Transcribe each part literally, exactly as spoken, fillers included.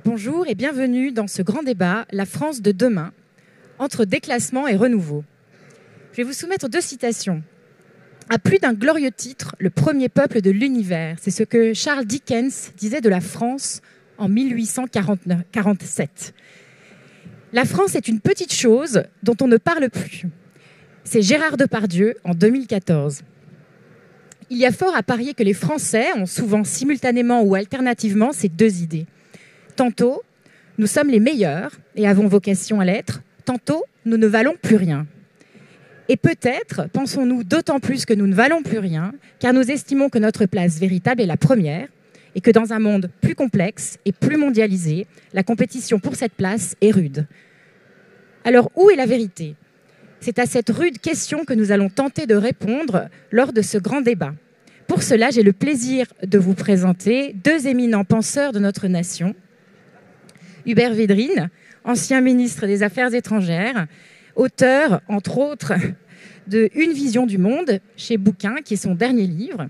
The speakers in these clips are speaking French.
Bonjour et bienvenue dans ce grand débat, la France de demain, entre déclassement et renouveau. Je vais vous soumettre deux citations. À plus d'un glorieux titre, le premier peuple de l'univers. C'est ce que Charles Dickens disait de la France en mille huit cent quarante-sept. La France est une petite chose dont on ne parle plus. C'est Gérard Depardieu en deux mille quatorze. Il y a fort à parier que les Français ont souvent simultanément ou alternativement ces deux idées. Tantôt, nous sommes les meilleurs et avons vocation à l'être. Tantôt, nous ne valons plus rien. Et peut-être pensons-nous d'autant plus que nous ne valons plus rien, car nous estimons que notre place véritable est la première, et que dans un monde plus complexe et plus mondialisé, la compétition pour cette place est rude. Alors, où est la vérité ? C'est à cette rude question que nous allons tenter de répondre lors de ce grand débat. Pour cela, j'ai le plaisir de vous présenter deux éminents penseurs de notre nation. Hubert Védrine, ancien ministre des Affaires étrangères, auteur, entre autres, de Une vision du monde chez Bouquin, qui est son dernier livre.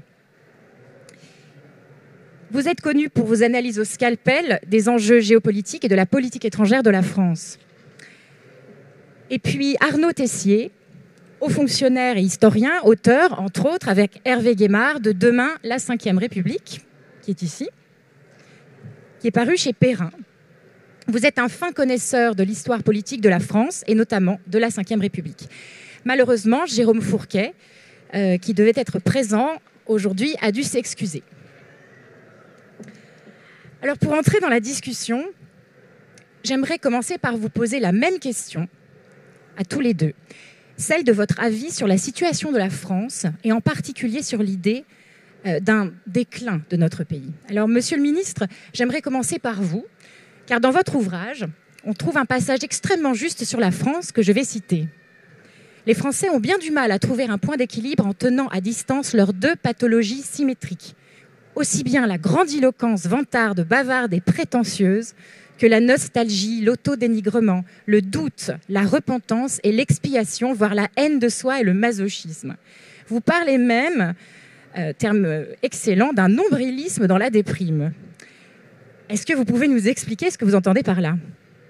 Vous êtes connu pour vos analyses au scalpel des enjeux géopolitiques et de la politique étrangère de la France. Et puis Arnaud Tessier, haut fonctionnaire et historien, auteur, entre autres, avec Hervé Guémard, de Demain, la cinquième République, qui est ici, qui est paru chez Perrin. Vous êtes un fin connaisseur de l'histoire politique de la France et notamment de la cinquième République. Malheureusement, Jérôme Fourquet, euh, qui devait être présent aujourd'hui, a dû s'excuser. Alors pour entrer dans la discussion, j'aimerais commencer par vous poser la même question à tous les deux, celle de votre avis sur la situation de la France et en particulier sur l'idée euh, d'un déclin de notre pays. Alors monsieur le ministre, j'aimerais commencer par vous, car dans votre ouvrage, on trouve un passage extrêmement juste sur la France que je vais citer. Les Français ont bien du mal à trouver un point d'équilibre en tenant à distance leurs deux pathologies symétriques. Aussi bien la grandiloquence vantarde, bavarde et prétentieuse que la nostalgie, l'autodénigrement, le doute, la repentance et l'expiation, voire la haine de soi et le masochisme. Vous parlez même, euh, terme excellent, d'un nombrilisme dans la déprime. Est-ce que vous pouvez nous expliquer ce que vous entendez par là ?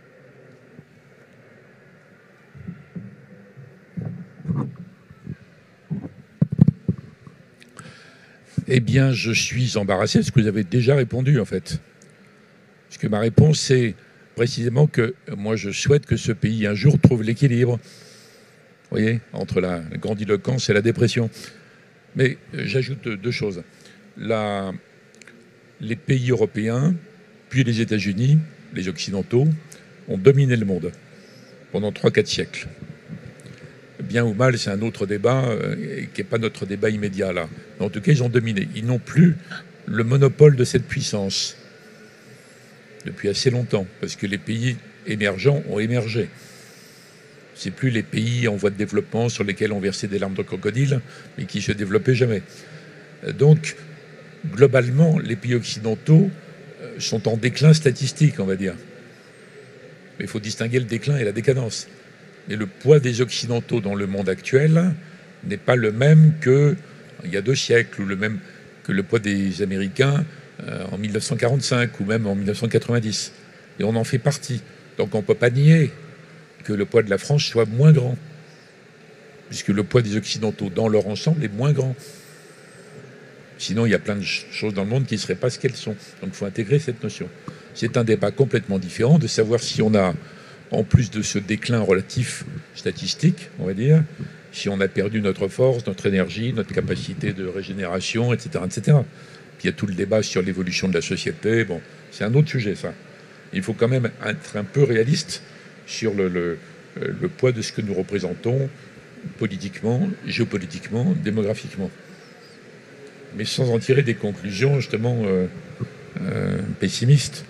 Eh bien, je suis embarrassé parce que vous avez déjà répondu, en fait. Parce que ma réponse, c'est précisément que moi, je souhaite que ce pays, un jour, trouve l'équilibre, vous voyez, entre la grandiloquence et la dépression. Mais euh, j'ajoute deux choses. La... Les pays européens, puis les États-Unis, les Occidentaux, ont dominé le monde pendant trois quatre siècles. Bien ou mal, c'est un autre débat euh, qui n'est pas notre débat immédiat là. Mais en tout cas, ils ont dominé. Ils n'ont plus le monopole de cette puissance depuis assez longtemps, parce que les pays émergents ont émergé. C'est plus les pays en voie de développement sur lesquels on versait des larmes de crocodile, mais qui se développaient jamais. Donc, globalement, les pays occidentaux sont en déclin statistique, on va dire. Mais il faut distinguer le déclin et la décadence. Mais le poids des Occidentaux dans le monde actuel n'est pas le même qu'il y a deux siècles, ou le même que le poids des Américains euh, en mille neuf cent quarante-cinq, ou même en mille neuf cent quatre-vingt-dix. Et on en fait partie. Donc on ne peut pas nier que le poids de la France soit moins grand, puisque le poids des Occidentaux dans leur ensemble est moins grand. Sinon, il y a plein de choses dans le monde qui ne seraient pas ce qu'elles sont. Donc il faut intégrer cette notion. C'est un débat complètement différent de savoir si on a, en plus de ce déclin relatif statistique, on va dire, si on a perdu notre force, notre énergie, notre capacité de régénération, et cetera, et cetera. Puis il y a tout le débat sur l'évolution de la société. Bon, c'est un autre sujet, ça. Il faut quand même être un peu réaliste sur le, le, le poids de ce que nous représentons politiquement, géopolitiquement, démographiquement. Mais sans en tirer des conclusions, justement, euh, euh, pessimistes.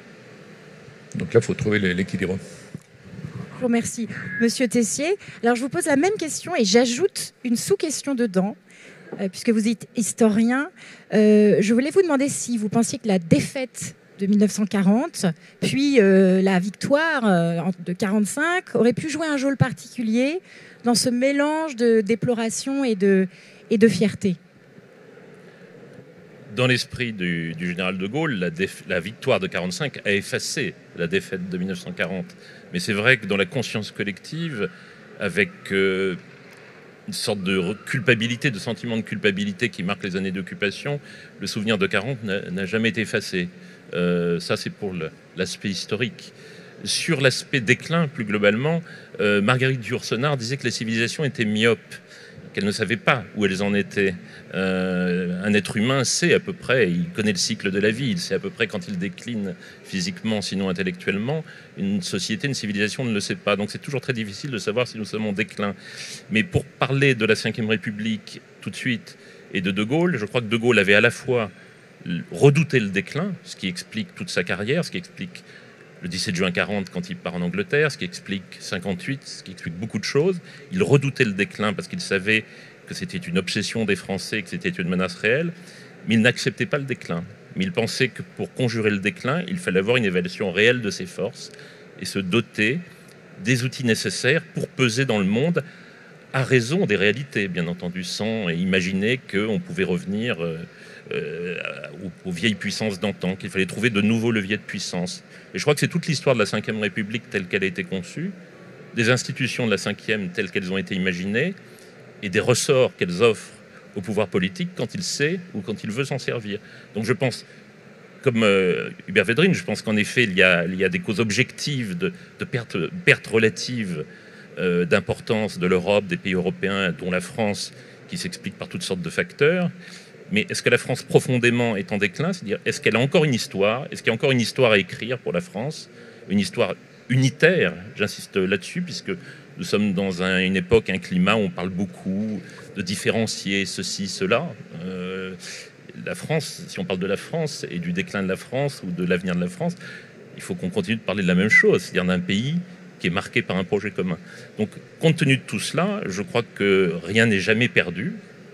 Donc là, il faut trouver l'équilibre. Je vous remercie. Monsieur Tessier, alors je vous pose la même question et j'ajoute une sous-question dedans, euh, puisque vous êtes historien. Euh, je voulais vous demander si vous pensiez que la défaite de mille neuf cent quarante, puis euh, la victoire euh, de quarante-cinq aurait pu jouer un rôle particulier dans ce mélange de déploration et de, et de fierté. dans l'esprit du, du général de Gaulle, la, la victoire de quarante-cinq a effacé la défaite de mille neuf cent quarante. Mais c'est vrai que dans la conscience collective, avec euh, une sorte de culpabilité, de sentiment de culpabilité qui marque les années d'occupation, le souvenir de quarante n'a jamais été effacé. Euh, ça, c'est pour l'aspect historique. Sur l'aspect déclin, plus globalement, euh, Marguerite Yourcenar disait que les civilisations étaient myopes, qu'elles ne savaient pas où elles en étaient. Euh, un être humain sait à peu près, il connaît le cycle de la vie, il sait à peu près quand il décline physiquement, sinon intellectuellement. Une société, une civilisation ne le sait pas. Donc c'est toujours très difficile de savoir si nous sommes en déclin. Mais pour parler de la cinquième République tout de suite et de De Gaulle, je crois que De Gaulle avait à la fois redouté le déclin, ce qui explique toute sa carrière, ce qui explique le dix-sept juin quarante quand il part en Angleterre, ce qui explique cinquante-huit, ce qui explique beaucoup de choses. Il redoutait le déclin parce qu'il savait que c'était une obsession des Français, que c'était une menace réelle, mais il n'acceptait pas le déclin. Mais il pensait que pour conjurer le déclin, il fallait avoir une évaluation réelle de ses forces et se doter des outils nécessaires pour peser dans le monde à raison des réalités, bien entendu, sans imaginer qu'on pouvait revenir euh, euh, aux, aux vieilles puissances d'antan, qu'il fallait trouver de nouveaux leviers de puissance. Et je crois que c'est toute l'histoire de la cinquième République telle qu'elle a été conçue, des institutions de la cinquième telles qu'elles ont été imaginées, et des ressorts qu'elles offrent au pouvoir politique quand il sait ou quand il veut s'en servir. Donc je pense, comme euh, Hubert Védrine, je pense qu'en effet, il y, a, il y a des causes objectives de, de perte, perte relative euh, d'importance de l'Europe, des pays européens, dont la France, qui s'explique par toutes sortes de facteurs. Mais est-ce que la France profondément est en déclin? C'est-à-dire, est-ce qu'elle a encore une histoire? Est-ce qu'il y a encore une histoire à écrire pour la France? Une histoire unitaire, j'insiste là-dessus, puisque nous sommes dans un, une époque, un climat où on parle beaucoup de différencier ceci, cela. Euh, la France, si on parle de la France et du déclin de la France ou de l'avenir de la France, il faut qu'on continue de parler de la même chose, c'est-à-dire d'un pays qui est marqué par un projet commun. Donc, compte tenu de tout cela, je crois que rien n'est jamais perdu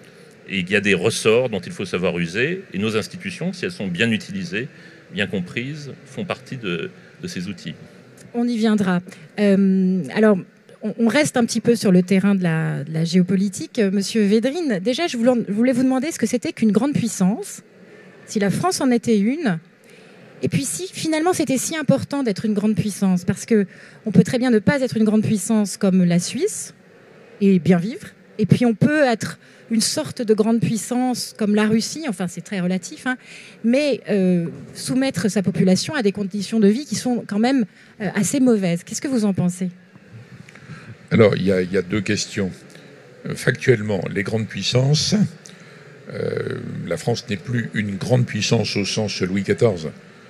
et il y a des ressorts dont il faut savoir user. Et nos institutions, si elles sont bien utilisées, bien comprises, font partie de, de ces outils. On y viendra. Euh, alors, on reste un petit peu sur le terrain de la, de la géopolitique. Monsieur Védrine, déjà, je voulais vous demander ce que c'était qu'une grande puissance, si la France en était une, et puis si finalement c'était si important d'être une grande puissance, parce qu'on peut très bien ne pas être une grande puissance comme la Suisse, et bien vivre, et puis on peut être une sorte de grande puissance comme la Russie, enfin c'est très relatif, hein, mais euh, soumettre sa population à des conditions de vie qui sont quand même euh, assez mauvaises. Qu'est-ce que vous en pensez ? Alors, il y, y a deux questions. Euh, factuellement, les grandes puissances, euh, la France n'est plus une grande puissance au sens Louis quatorze,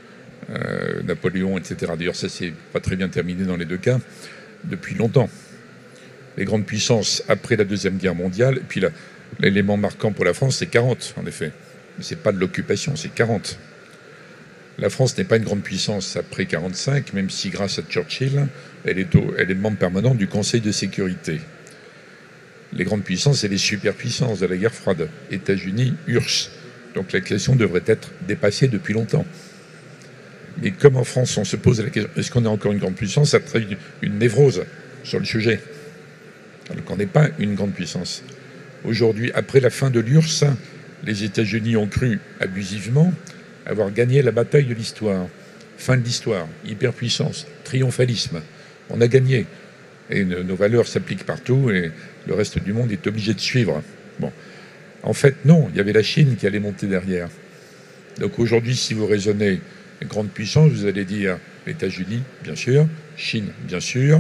euh, Napoléon, et cetera. D'ailleurs, ça, c'est pas très bien terminé dans les deux cas, depuis longtemps. Les grandes puissances après la Deuxième Guerre mondiale, et puis l'élément marquant pour la France, c'est quarante, en effet. Mais c'est pas de l'occupation, c'est quarante. La France n'est pas une grande puissance après quarante-cinq, même si grâce à Churchill, elle est, au, elle est membre permanent du Conseil de sécurité. Les grandes puissances, c'est les superpuissances de la guerre froide. États-Unis, U R S S. Donc la question devrait être dépassée depuis longtemps. Mais comme en France, on se pose la question, est-ce qu'on est encore une grande puissance? Ça traduit une, une névrose sur le sujet. Alors qu'on n'est pas une grande puissance. Aujourd'hui, après la fin de l'U R S S, les États-Unis ont cru abusivement avoir gagné la bataille de l'histoire. Fin de l'histoire, hyperpuissance, triomphalisme. On a gagné. Et nos valeurs s'appliquent partout et le reste du monde est obligé de suivre. Bon. En fait, non, il y avait la Chine qui allait monter derrière. Donc aujourd'hui, si vous raisonnez grande puissance, vous allez dire États-Unis, bien sûr, Chine, bien sûr.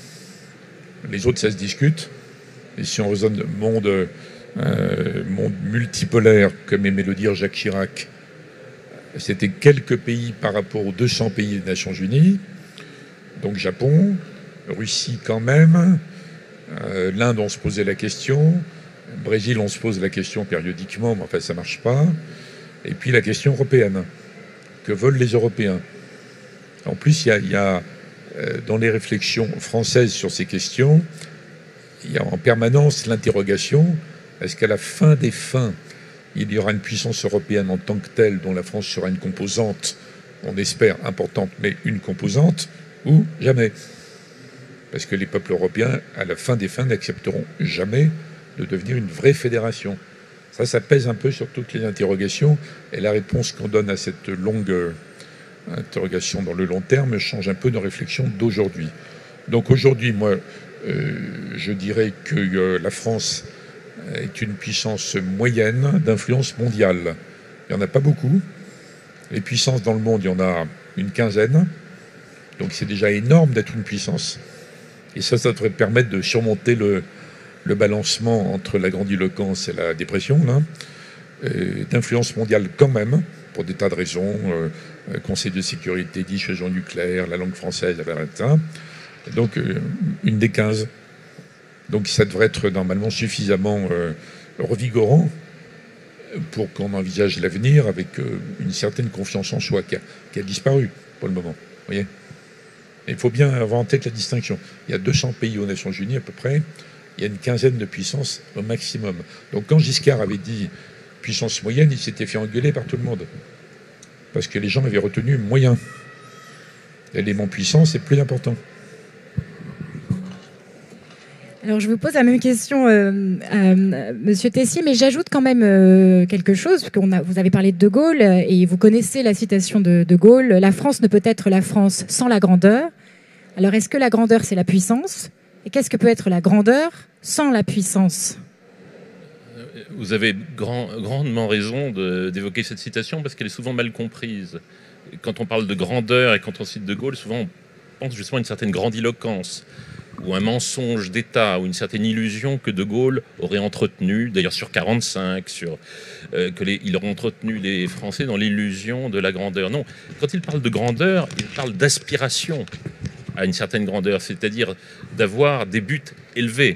Les autres, ça se discute. Et si on raisonne monde, euh, monde multipolaire, comme aimait le dire Jacques Chirac, c'était quelques pays par rapport aux deux cents pays des Nations Unies. Donc Japon, Russie quand même, euh, l'Inde, on se posait la question, Brésil, on se pose la question périodiquement, mais enfin ça ne marche pas. Et puis la question européenne. Que veulent les Européens? En plus, il y a, il y a euh, dans les réflexions françaises sur ces questions, il y a en permanence l'interrogation, est-ce qu'à la fin des fins, il y aura une puissance européenne en tant que telle dont la France sera une composante, on espère importante, mais une composante, ou jamais? Parce que les peuples européens, à la fin des fins, n'accepteront jamais de devenir une vraie fédération. Ça, ça pèse un peu sur toutes les interrogations, et la réponse qu'on donne à cette longue euh, interrogation dans le long terme change un peu nos réflexions d'aujourd'hui. Donc aujourd'hui, moi, euh, je dirais que euh, la France est une puissance moyenne d'influence mondiale. Il n'y en a pas beaucoup. Les puissances dans le monde, il y en a une quinzaine. Donc c'est déjà énorme d'être une puissance. Et ça, ça devrait permettre de surmonter le, le balancement entre la grandiloquence et la dépression, là. Euh, d'influence mondiale quand même, pour des tas de raisons. Euh, Conseil de sécurité, dissuasion nucléaire, la langue française, et cetera. Donc euh, une des quinze. Donc ça devrait être normalement suffisamment euh, revigorant pour qu'on envisage l'avenir avec euh, une certaine confiance en soi qui a, qui a disparu pour le moment. Vous voyez ? Il faut bien avoir en tête la distinction. Il y a deux cents pays aux Nations Unies à peu près. Il y a une quinzaine de puissances au maximum. Donc quand Giscard avait dit puissance moyenne, il s'était fait engueuler par tout le monde. Parce que les gens avaient retenu moyen. L'élément puissant, c'est plus important. Alors, je vous pose la même question, euh, euh, Monsieur Tessier, mais j'ajoute quand même euh, quelque chose, parce qu'on a, vous avez parlé de De Gaulle, et vous connaissez la citation de De Gaulle, « La France ne peut être la France sans la grandeur ». Alors, est-ce que la grandeur, c'est la puissance ? Et qu'est-ce que peut être la grandeur sans la puissance ? Vous avez grand, grandement raison de, d'évoquer cette citation, parce qu'elle est souvent mal comprise. Quand on parle de grandeur et quand on cite De Gaulle, souvent on pense justement à une certaine grandiloquence, ou un mensonge d'État, ou une certaine illusion que De Gaulle aurait entretenue, d'ailleurs sur quarante-cinq, sur, euh, que les, il aurait entretenu les Français dans l'illusion de la grandeur. Non, quand il parle de grandeur, il parle d'aspiration à une certaine grandeur, c'est-à-dire d'avoir des buts élevés.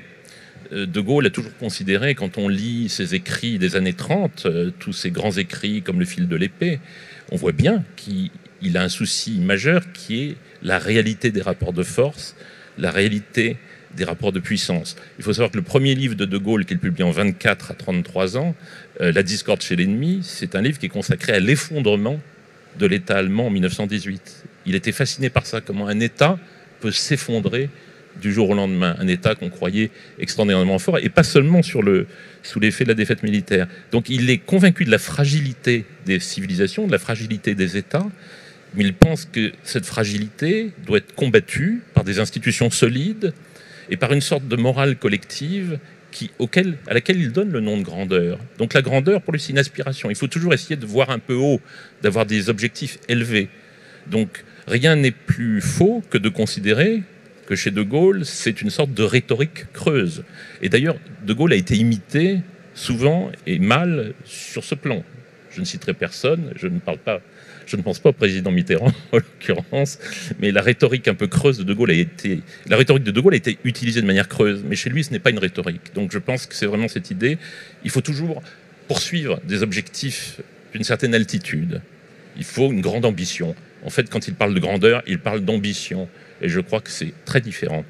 De Gaulle a toujours considéré, quand on lit ses écrits des années trente, euh, tous ces grands écrits comme Le fil de l'épée, on voit bien qu'il a un souci majeur qui est la réalité des rapports de force, la réalité des rapports de puissance. Il faut savoir que le premier livre de De Gaulle, qui est publié en vingt-quatre à trente-trois ans, euh, La discorde chez l'ennemi, c'est un livre qui est consacré à l'effondrement de l'État allemand en mille neuf cent dix-huit. Il était fasciné par ça, comment un État peut s'effondrer du jour au lendemain, un État qu'on croyait extraordinairement fort, et pas seulement sur le, sous l'effet de la défaite militaire. Donc il est convaincu de la fragilité des civilisations, de la fragilité des États, mais il pense que cette fragilité doit être combattue par des institutions solides et par une sorte de morale collective qui, auquel, à laquelle il donne le nom de grandeur. Donc la grandeur, pour lui, c'est une aspiration. Il faut toujours essayer de voir un peu haut, d'avoir des objectifs élevés. Donc rien n'est plus faux que de considérer que chez De Gaulle, c'est une sorte de rhétorique creuse. Et d'ailleurs, De Gaulle a été imité souvent et mal sur ce plan. Je ne citerai personne, je ne parle pas, je ne pense pas au président Mitterrand en l'occurrence, mais la rhétorique un peu creuse de De Gaulle a été, la rhétorique de De Gaulle a été utilisée de manière creuse, mais chez lui, ce n'est pas une rhétorique. Donc je pense que c'est vraiment cette idée. Il faut toujours poursuivre des objectifs d'une certaine altitude. Il faut une grande ambition. En fait, quand il parle de grandeur, il parle d'ambition. Et je crois que c'est très différent.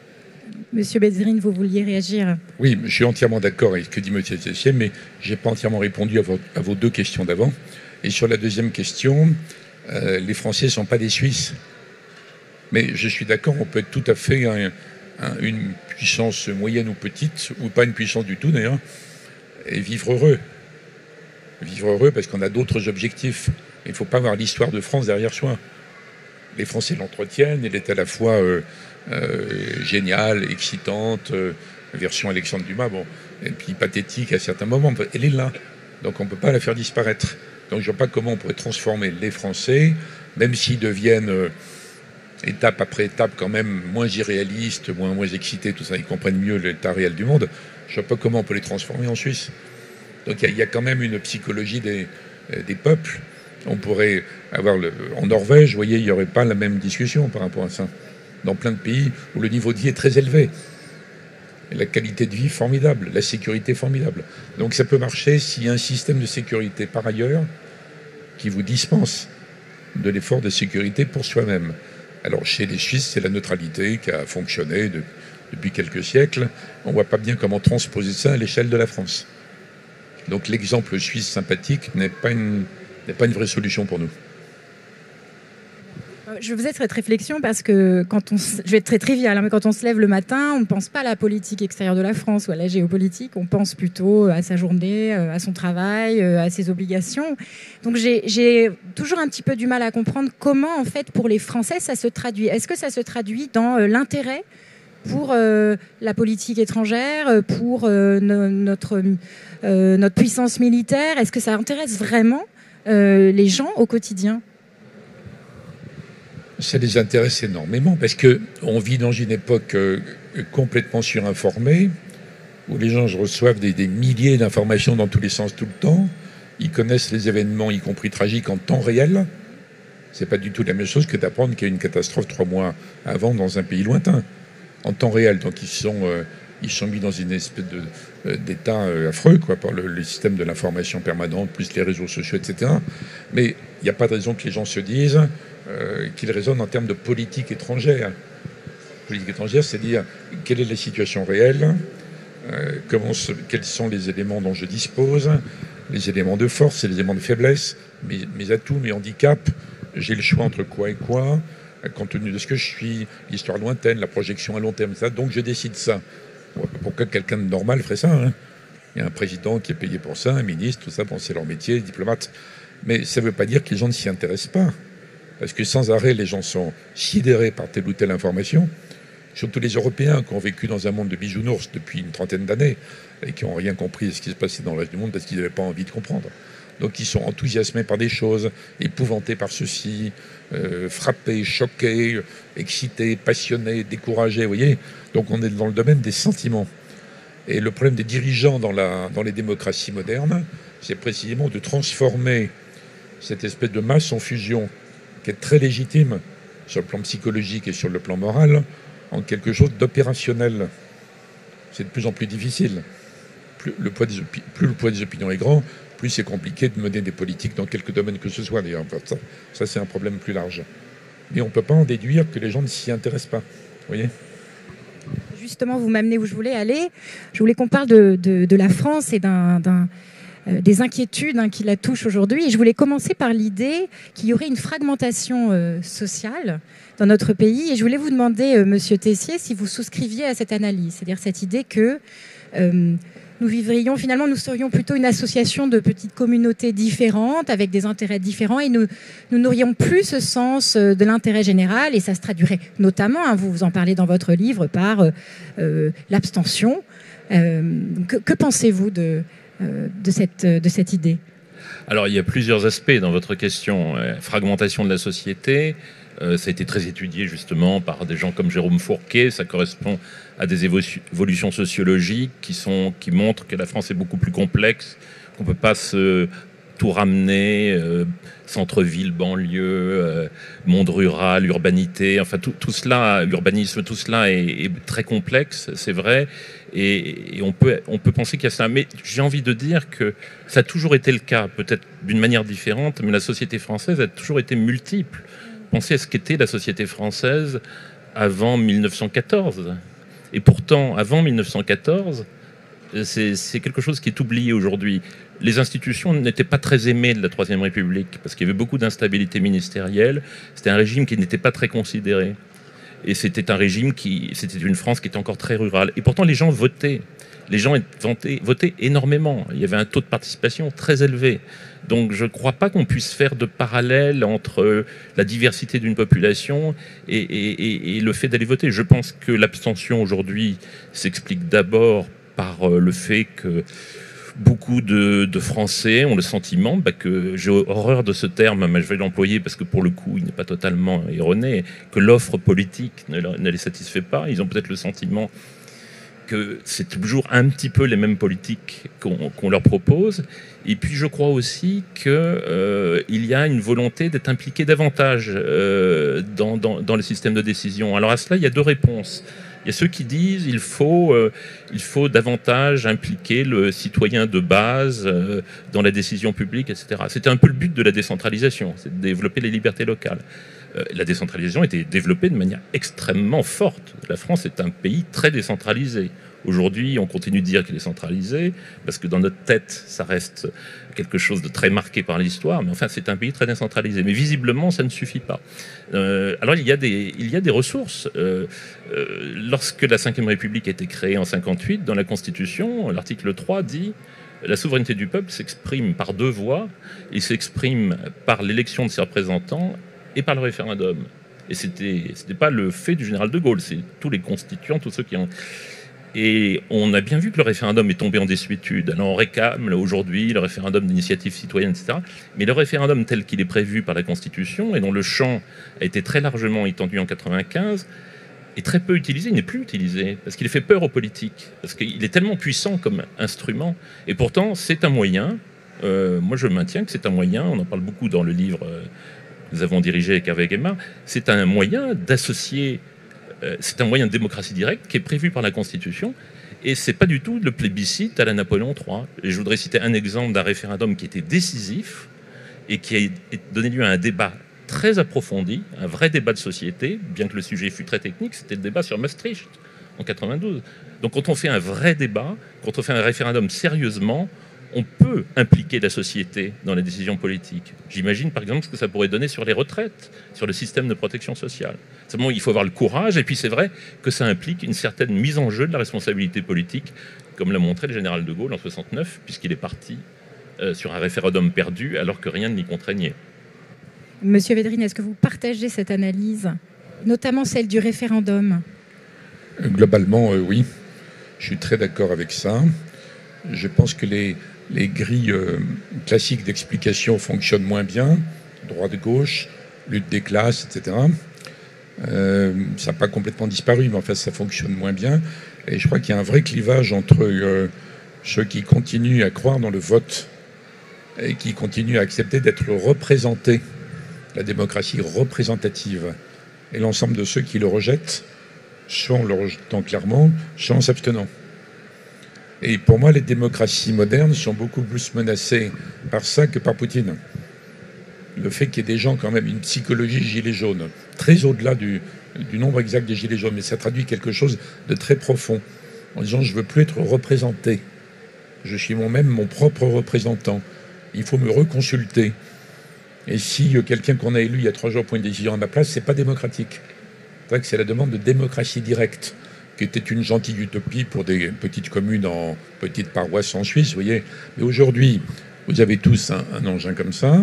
Monsieur Bézerine, vous vouliez réagir ? Oui, je suis entièrement d'accord avec ce que dit M. Tessier, mais je n'ai pas entièrement répondu à vos, à vos deux questions d'avant. Et sur la deuxième question, euh, les Français ne sont pas des Suisses. Mais je suis d'accord, on peut être tout à fait un, un, une puissance moyenne ou petite, ou pas une puissance du tout d'ailleurs, et vivre heureux. Vivre heureux parce qu'on a d'autres objectifs. Il ne faut pas avoir l'histoire de France derrière soi. Les Français l'entretiennent, elle est à la fois euh, euh, géniale, excitante, euh, version Alexandre Dumas, bon, et puis pathétique à certains moments. Elle est là, donc on ne peut pas la faire disparaître. Donc je ne vois pas comment on pourrait transformer les Français, même s'ils deviennent euh, étape après étape quand même moins irréalistes, moins, moins excités, tout ça, ils comprennent mieux l'état réel du monde. Je ne vois pas comment on peut les transformer en Suisse. Donc il y, y a quand même une psychologie des, des peuples. On pourrait avoir, le, en Norvège, vous voyez, il n'y aurait pas la même discussion par rapport à ça. Dans plein de pays où le niveau de vie est très élevé. Et la qualité de vie formidable, la sécurité formidable. Donc ça peut marcher s'il y a un système de sécurité par ailleurs qui vous dispense de l'effort de sécurité pour soi-même. Alors chez les Suisses, c'est la neutralité qui a fonctionné de, depuis quelques siècles. On ne voit pas bien comment transposer ça à l'échelle de la France. Donc l'exemple suisse sympathique n'est pas une... n'est pas une vraie solution pour nous. Je faisais cette réflexion parce que quand on, se... je vais être très trivial, hein, mais quand on se lève le matin, on ne pense pas à la politique extérieure de la France ou à la géopolitique, on pense plutôt à sa journée, à son travail, à ses obligations. Donc j'ai, j'ai toujours un petit peu du mal à comprendre comment, en fait, pour les Français, ça se traduit. Est-ce que ça se traduit dans l'intérêt pour euh, la politique étrangère, pour euh, no, notre, euh, notre puissance militaire? Est-ce que ça intéresse vraiment euh, les gens au quotidien? Ça les intéresse énormément parce qu'on vit dans une époque euh, complètement surinformée où les gens reçoivent des, des milliers d'informations dans tous les sens tout le temps. Ils connaissent les événements, y compris tragiques, en temps réel. C'est pas du tout la même chose que d'apprendre qu'il y a une catastrophe trois mois avant dans un pays lointain. En temps réel, donc ils sont, euh, ils sont mis dans une espèce de, euh, d'état euh, affreux quoi, par le, le système de l'information permanente, plus les réseaux sociaux, et cetera. Mais il n'y a pas de raison que les gens se disent euh, qu'ils raisonnent en termes de politique étrangère. Politique étrangère, c'est dire quelle est la situation réelle, euh, comment se, quels sont les éléments dont je dispose, les éléments de force et les éléments de faiblesse, mes, mes atouts, mes handicaps, j'ai le choix entre quoi et quoi, compte tenu de ce que je suis, l'histoire lointaine, la projection à long terme, ça, donc je décide ça. Pourquoi quelqu'un de normal ferait ça, hein? Il y a un président qui est payé pour ça, un ministre, tout ça, bon, c'est leur métier, diplomate. Mais ça ne veut pas dire que les gens ne s'y intéressent pas. Parce que sans arrêt, les gens sont sidérés par telle ou telle information. Surtout les Européens qui ont vécu dans un monde de bisounours depuis une trentaine d'années et qui n'ont rien compris de ce qui se passait dans le reste du monde parce qu'ils n'avaient pas envie de comprendre. Donc ils sont enthousiasmés par des choses, épouvantés par ceci, euh, frappés, choqués, excités, passionnés, découragés, vous voyez. Donc on est dans le domaine des sentiments. Et le problème des dirigeants dans, la, dans les démocraties modernes, c'est précisément de transformer cette espèce de masse en fusion, qui est très légitime sur le plan psychologique et sur le plan moral, en quelque chose d'opérationnel. C'est de plus en plus difficile. Plus le poids des, opi- plus le poids des opinions est grand, plus c'est compliqué de mener des politiques dans quelque domaine que ce soit. D'ailleurs, ça, ça c'est un problème plus large. Mais on ne peut pas en déduire que les gens ne s'y intéressent pas. Vous voyez ? Justement, vous m'amenez où je voulais aller. Je voulais qu'on parle de, de, de la France et d'un, d'un, euh, des inquiétudes hein, qui la touchent aujourd'hui. Et je voulais commencer par l'idée qu'il y aurait une fragmentation euh, sociale dans notre pays. Et je voulais vous demander, euh, Monsieur Tessier, si vous souscriviez à cette analyse, c'est-à-dire cette idée que euh, nous vivrions, finalement, nous serions plutôt une association de petites communautés différentes, avec des intérêts différents, et nous, nous n'aurions plus ce sens de l'intérêt général, et ça se traduirait notamment, hein, vous vous en parlez dans votre livre, par euh, l'abstention. Euh, que, que pensez-vous de, euh, de, cette, de cette idée ? Alors, il y a plusieurs aspects dans votre question. Euh, fragmentation de la société, euh, ça a été très étudié justement par des gens comme Jérôme Fourquet, ça correspond à des évolutions sociologiques qui, sont, qui montrent que la France est beaucoup plus complexe, qu'on ne peut pas se tout ramener, euh, centre-ville, banlieue, euh, monde rural, urbanité, enfin tout, tout cela, urbanisme, tout cela est, est très complexe, c'est vrai, et, et on, peut, on peut penser qu'il y a ça. Mais j'ai envie de dire que ça a toujours été le cas, peut-être d'une manière différente, mais la société française a toujours été multiple. Pensez à ce qu'était la société française avant mille neuf cent quatorze. Et pourtant, avant mille neuf cent quatorze, c'est, c'est quelque chose qui est oublié aujourd'hui. Les institutions n'étaient pas très aimées de la Troisième République, parce qu'il y avait beaucoup d'instabilité ministérielle. C'était un régime qui n'était pas très considéré. Et c'était un régime qui... C'était une France qui était encore très rurale. Et pourtant, les gens votaient. Les gens votaient, votaient énormément. Il y avait un taux de participation très élevé. Donc je ne crois pas qu'on puisse faire de parallèle entre la diversité d'une population et, et, et, et le fait d'aller voter. Je pense que l'abstention aujourd'hui s'explique d'abord par le fait que beaucoup de, de Français ont le sentiment bah, que, j'ai horreur de ce terme, mais je vais l'employer parce que pour le coup il n'est pas totalement erroné, que l'offre politique ne, ne les satisfait pas. Ils ont peut-être le sentiment que c'est toujours un petit peu les mêmes politiques qu'on, qu'on leur propose. Et puis je crois aussi qu'il euh, y a une volonté d'être impliqué davantage euh, dans, dans, dans le système de décision. Alors à cela, il y a deux réponses. Il y a ceux qui disent qu'il faut, euh, il faut davantage impliquer le citoyen de base euh, dans la décision publique, et cetera. C'était un peu le but de la décentralisation, c'est de développer les libertés locales. Euh, la décentralisation a été développée de manière extrêmement forte. La France est un pays très décentralisé. Aujourd'hui, on continue de dire qu'il est centralisé, parce que dans notre tête, ça reste quelque chose de très marqué par l'histoire, mais enfin, c'est un pays très décentralisé. Mais visiblement, ça ne suffit pas. Euh, alors, il y a des, il y a des ressources. Euh, euh, lorsque la cinquième République a été créée en cinquante-huit, dans la Constitution, l'article trois dit « La souveraineté du peuple s'exprime par deux voies. Il s'exprime par l'élection de ses représentants et par le référendum. » Et c'était, c'était pas le fait du général de Gaulle, c'est tous les constituants, tous ceux qui ont... Et on a bien vu que le référendum est tombé en désuétude. Alors on réclame là, aujourd'hui le référendum d'initiative citoyenne, et cetera. Mais le référendum tel qu'il est prévu par la Constitution et dont le champ a été très largement étendu en quatre-vingt-quinze est très peu utilisé, il n'est plus utilisé, parce qu'il fait peur aux politiques, parce qu'il est tellement puissant comme instrument. Et pourtant, c'est un moyen, euh, moi je maintiens que c'est un moyen, on en parle beaucoup dans le livre euh, que nous avons dirigé avec Hervé Guémard, c'est un moyen d'associer... C'est un moyen de démocratie directe qui est prévu par la Constitution et c'est pas du tout le plébiscite à la Napoléon trois. Et je voudrais citer un exemple d'un référendum qui était décisif et qui a donné lieu à un débat très approfondi, un vrai débat de société, bien que le sujet fût très technique, c'était le débat sur Maastricht en quatre-vingt-douze. Donc quand on fait un vrai débat, quand on fait un référendum sérieusement, on peut impliquer la société dans les décisions politiques. J'imagine par exemple ce que ça pourrait donner sur les retraites, sur le système de protection sociale. Simplement, il faut avoir le courage, et puis c'est vrai que ça implique une certaine mise en jeu de la responsabilité politique, comme l'a montré le général de Gaulle en soixante-neuf, puisqu'il est parti euh, sur un référendum perdu alors que rien ne l'y contraignait. Monsieur Védrine, est-ce que vous partagez cette analyse, notamment celle du référendum? Globalement, euh, oui. Je suis très d'accord avec ça. Je pense que les... Les grilles euh, classiques d'explication fonctionnent moins bien, droite-gauche, lutte des classes, et cetera. Euh, ça n'a pas complètement disparu, mais en fait, ça fonctionne moins bien. Et je crois qu'il y a un vrai clivage entre euh, ceux qui continuent à croire dans le vote et qui continuent à accepter d'être représentés, la démocratie représentative, et l'ensemble de ceux qui le rejettent, soit en le rejetant clairement, soit en s'abstenant. Et pour moi, les démocraties modernes sont beaucoup plus menacées par ça que par Poutine. Le fait qu'il y ait des gens, quand même, une psychologie gilet jaune, très au-delà du, du nombre exact des gilets jaunes, mais ça traduit quelque chose de très profond. En disant, je ne veux plus être représenté. Je suis moi-même mon propre représentant. Il faut me reconsulter. Et si quelqu'un qu'on a élu il y a trois jours prend une décision à ma place, ce n'est pas démocratique. C'est vrai que c'est la demande de démocratie directe, qui était une gentille utopie pour des petites communes en petites paroisses en Suisse, vous voyez. Mais aujourd'hui, vous avez tous un, un engin comme ça.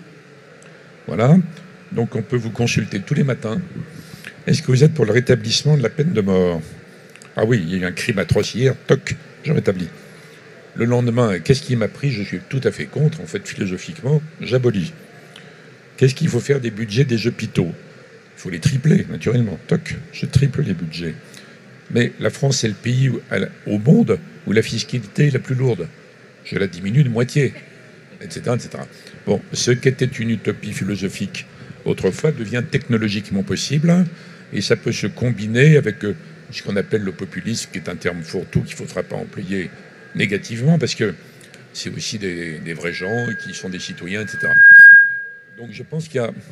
Voilà. Donc on peut vous consulter tous les matins. Est-ce que vous êtes pour le rétablissement de la peine de mort? Ah oui, il y a eu un crime atroce hier, toc, je rétablis. Le lendemain, qu'est-ce qui m'a pris? Je suis tout à fait contre, en fait, philosophiquement, j'abolis. Qu'est-ce qu'il faut faire des budgets des hôpitaux? Il faut les tripler, naturellement. Toc, je triple les budgets. Mais la France est le pays où, au monde où la fiscalité est la plus lourde. Je la diminue de moitié, et cetera, et cetera. Bon, ce qui était une utopie philosophique autrefois devient technologiquement possible, et ça peut se combiner avec euh, ce qu'on appelle le populisme, qui est un terme fourre-tout qu'il ne faudra pas employer négativement, parce que c'est aussi des, des vrais gens qui sont des citoyens, et cetera. Donc je pense qu'il y a,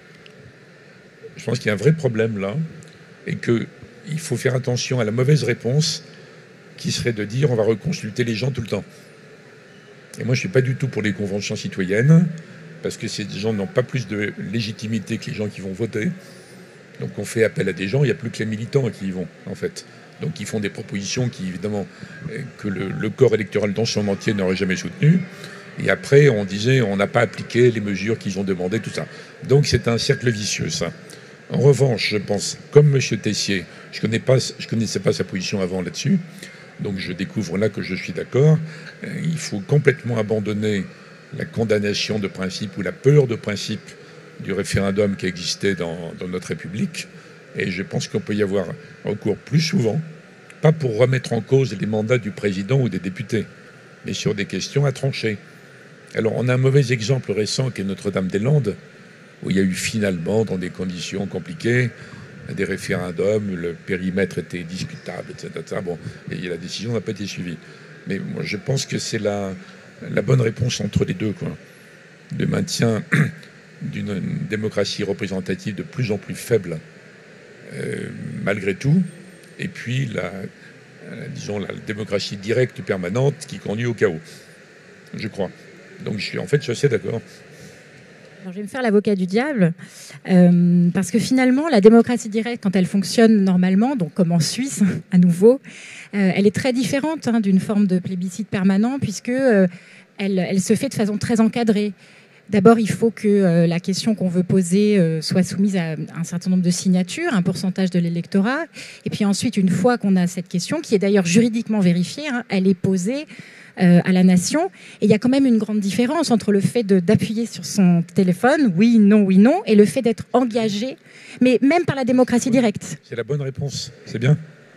je pense qu'il y a un vrai problème là, et que il faut faire attention à la mauvaise réponse qui serait de dire on va reconsulter les gens tout le temps. Et moi, je ne suis pas du tout pour les conventions citoyennes, parce que ces gens n'ont pas plus de légitimité que les gens qui vont voter. Donc on fait appel à des gens, il n'y a plus que les militants qui y vont, en fait. Donc ils font des propositions qui, évidemment, que le, le corps électoral dans son entier n'aurait jamais soutenues. Et après, on disait on n'a pas appliqué les mesures qu'ils ont demandées, tout ça. Donc c'est un cercle vicieux, ça. En revanche, je pense, comme M. Tessier, je ne connaissais pas sa position avant là-dessus, donc je découvre là que je suis d'accord, il faut complètement abandonner la condamnation de principe ou la peur de principe du référendum qui existait dans, dans notre République, et je pense qu'on peut y avoir recours plus souvent, pas pour remettre en cause les mandats du président ou des députés, mais sur des questions à trancher. Alors on a un mauvais exemple récent qui est Notre-Dame-des-Landes, où il y a eu finalement, dans des conditions compliquées, des référendums, le périmètre était discutable, et cetera. Bon, et la décision n'a pas été suivie. Mais moi, je pense que c'est la, la bonne réponse entre les deux, quoi. Le maintien d'une démocratie représentative de plus en plus faible, euh, malgré tout, et puis la, euh, disons, la démocratie directe permanente qui conduit au chaos, je crois. Donc, je suis, en fait, je suis assez d'accord. Alors, je vais me faire l'avocat du diable, euh, parce que finalement, la démocratie directe, quand elle fonctionne normalement, donc comme en Suisse, à nouveau, euh, elle est très différente hein, d'une forme de plébiscite permanent, puisque euh, elle, elle se fait de façon très encadrée. D'abord, il faut que euh, la question qu'on veut poser euh, soit soumise à un certain nombre de signatures, un pourcentage de l'électorat. Et puis ensuite, une fois qu'on a cette question, qui est d'ailleurs juridiquement vérifiée, hein, elle est posée euh, à la nation. Et il y a quand même une grande différence entre le fait de, d'appuyer sur son téléphone, oui, non, oui, non, et le fait d'être engagé, mais même par la démocratie directe. C'est la bonne réponse, c'est bien.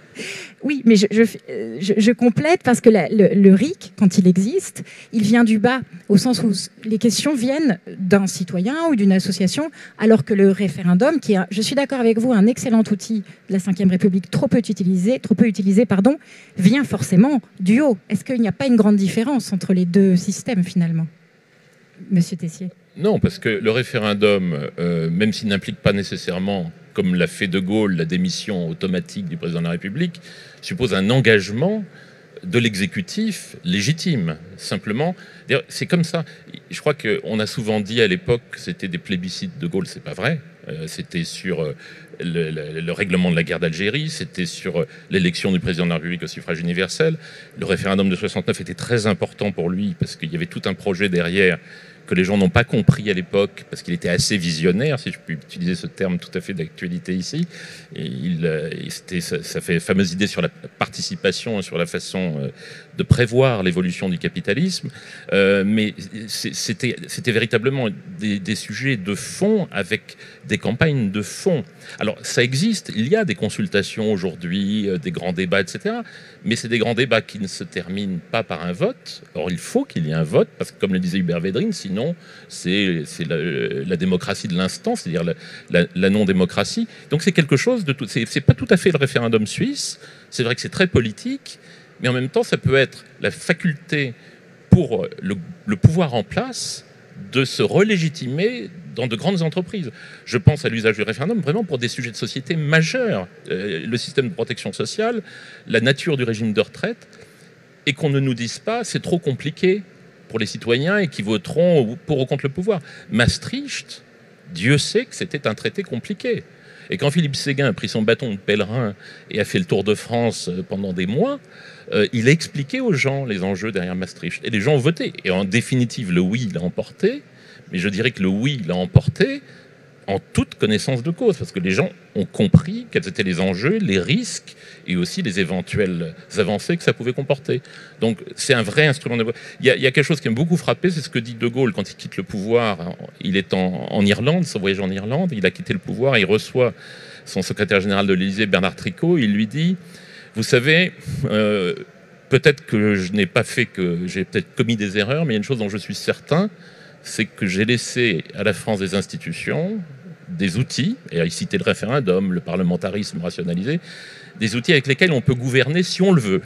Oui, mais je, je, je, je complète parce que la, le, le R I C, quand il existe, il vient du bas, au sens où les questions viennent d'un citoyen ou d'une association, alors que le référendum, qui est, je suis d'accord avec vous, un excellent outil de la cinquième République, trop peu utilisé, trop peu utilisé, pardon, vient forcément du haut. Est-ce qu'il n'y a pas une grande différence entre les deux systèmes, finalement, Monsieur Tessier? Non, parce que le référendum, euh, même s'il n'implique pas nécessairement, comme l'a fait De Gaulle, la démission automatique du président de la République, suppose un engagement de l'exécutif légitime. Simplement, c'est comme ça. Je crois qu'on a souvent dit à l'époque que c'était des plébiscites de Gaulle, c'est pas vrai. Euh, c'était sur euh, le, le, le règlement de la guerre d'Algérie, c'était sur euh, l'élection du président de la République au suffrage universel. Le référendum de soixante-neuf était très important pour lui parce qu'il y avait tout un projet derrière que les gens n'ont pas compris à l'époque, parce qu'il était assez visionnaire, si je puis utiliser ce terme tout à fait d'actualité ici. Et il, il ça, ça fait fameuse idée sur la participation, sur la façon de prévoir l'évolution du capitalisme. Euh, mais c'était, c'était véritablement des, des sujets de fond avec des campagnes de fond. Alors, ça existe, il y a des consultations aujourd'hui, des grands débats, et cetera. Mais c'est des grands débats qui ne se terminent pas par un vote. Or, il faut qu'il y ait un vote, parce que comme le disait Hubert Védrine, sinon, c'est, c'est la, la démocratie de l'instant, c'est-à-dire la, la, la non-démocratie. Donc, c'est quelque chose de tout... C'est, c'est pas tout à fait le référendum suisse. C'est vrai que c'est très politique, mais en même temps, ça peut être la faculté pour le, le pouvoir en place de se relégitimer dans de grandes entreprises. Je pense à l'usage du référendum vraiment pour des sujets de société majeurs. Euh, le système de protection sociale, la nature du régime de retraite, et qu'on ne nous dise pas c'est trop compliqué pour les citoyens et qui voteront pour ou contre le pouvoir. Maastricht, Dieu sait que c'était un traité compliqué. Et quand Philippe Séguin a pris son bâton de pèlerin et a fait le tour de France pendant des mois, euh, il a expliqué aux gens les enjeux derrière Maastricht. Et les gens ont voté. Et en définitive, le oui l'a emporté. Mais je dirais que le oui l'a emporté en toute connaissance de cause, parce que les gens ont compris quels étaient les enjeux, les risques et aussi les éventuelles avancées que ça pouvait comporter. Donc c'est un vrai instrument de... Il y a, il y a quelque chose qui m'a beaucoup frappé, c'est ce que dit De Gaulle quand il quitte le pouvoir. Il est en, en Irlande, son voyage en Irlande, il a quitté le pouvoir, il reçoit son secrétaire général de l'Élysée, Bernard Tricot, il lui dit, vous savez, euh, peut-être que je n'ai pas fait, que j'ai peut-être commis des erreurs, mais il y a une chose dont je suis certain, c'est que j'ai laissé à la France des institutions, des outils, et il citait le référendum, le parlementarisme rationalisé, des outils avec lesquels on peut gouverner si on le veut.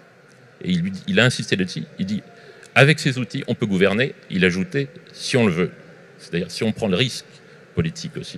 Et il, lui dit, il a insisté là-dessus, il dit, avec ces outils, on peut gouverner, il ajoutait, si on le veut. C'est-à-dire si on prend le risque politique aussi.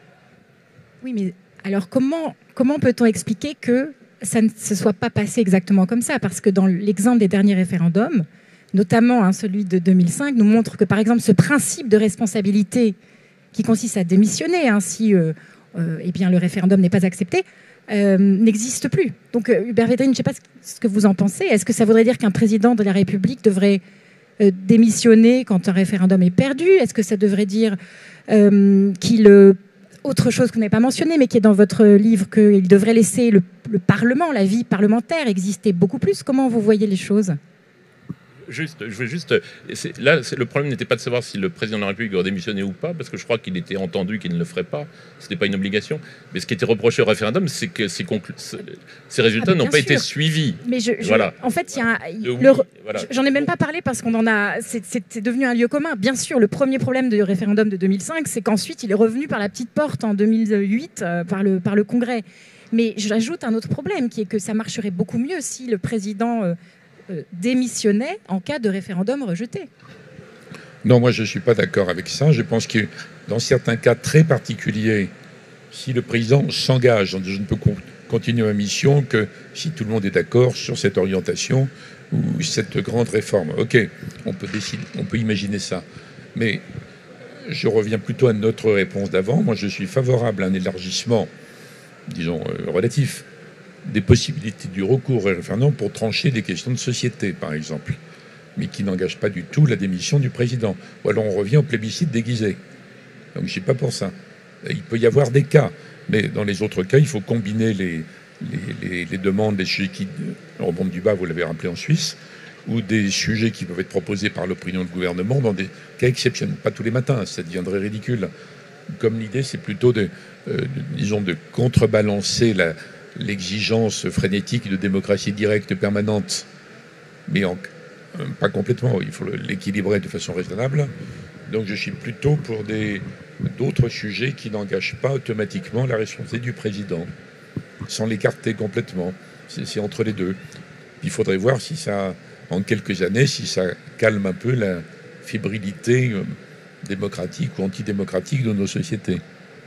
Oui, mais alors comment, comment peut-on expliquer que ça ne se soit pas passé exactement comme ça? Parce que dans l'exemple des derniers référendums, notamment hein, celui de deux mille cinq, nous montre que, par exemple, ce principe de responsabilité qui consiste à démissionner hein, si euh, euh, eh bien, le référendum n'est pas accepté, euh, n'existe plus. Donc, euh, Hubert Védrine, je ne sais pas ce que vous en pensez. Est-ce que ça voudrait dire qu'un président de la République devrait euh, démissionner quand un référendum est perdu? Est-ce que ça devrait dire euh, qu'il... Euh, autre chose que vous n'avez pas mentionné, mais qui est dans votre livre, qu'il devrait laisser le, le Parlement, la vie parlementaire, exister beaucoup plus? Comment vous voyez les choses? Juste, je veux juste. C'est, là, c'est, le problème n'était pas de savoir si le président de la République aurait démissionné ou pas, parce que je crois qu'il était entendu qu'il ne le ferait pas. Ce n'était pas une obligation. Mais ce qui était reproché au référendum, c'est que ces, conclu- ces résultats ah, n'ont pas sûr. été suivis. Mais je, je, voilà. En fait, il y a. Un, le, le, oui, voilà. J'en ai même pas parlé parce qu'on en a. C'est, c'est, c'est devenu un lieu commun. Bien sûr, le premier problème du référendum de deux mille cinq, c'est qu'ensuite il est revenu par la petite porte en deux mille huit euh, par le par le Congrès. Mais j'ajoute un autre problème, qui est que ça marcherait beaucoup mieux si le président euh, Euh, démissionnait en cas de référendum rejeté. Non, moi je ne suis pas d'accord avec ça. Je pense que dans certains cas très particuliers, si le président s'engage, je ne peux continuer ma mission que si tout le monde est d'accord sur cette orientation ou cette grande réforme. Ok, on peut décider, on peut imaginer ça. Mais je reviens plutôt à notre réponse d'avant. Moi, je suis favorable à un élargissement, disons, euh, relatif, des possibilités du recours au référendum pour trancher des questions de société, par exemple, mais qui n'engage pas du tout la démission du président. Ou alors on revient au plébiscite déguisé. Donc je ne suis pas pour ça. Il peut y avoir des cas, mais dans les autres cas, il faut combiner les, les, les, les demandes des sujets qui remontent du bas, vous l'avez rappelé, en Suisse, ou des sujets qui peuvent être proposés par l'opinion du gouvernement dans des cas exceptionnels. Pas tous les matins, ça deviendrait ridicule. Comme l'idée, c'est plutôt de, euh, de, disons, de contrebalancer la, l'exigence frénétique de démocratie directe permanente, mais en, euh, pas complètement. Il faut l'équilibrer de façon raisonnable. Donc je suis plutôt pour des, d'autres sujets qui n'engagent pas automatiquement la responsabilité du président, sans l'écarter complètement. C'est, c'est entre les deux. Il faudrait voir si ça, en quelques années, si ça calme un peu la fébrilité euh, démocratique ou antidémocratique de nos sociétés.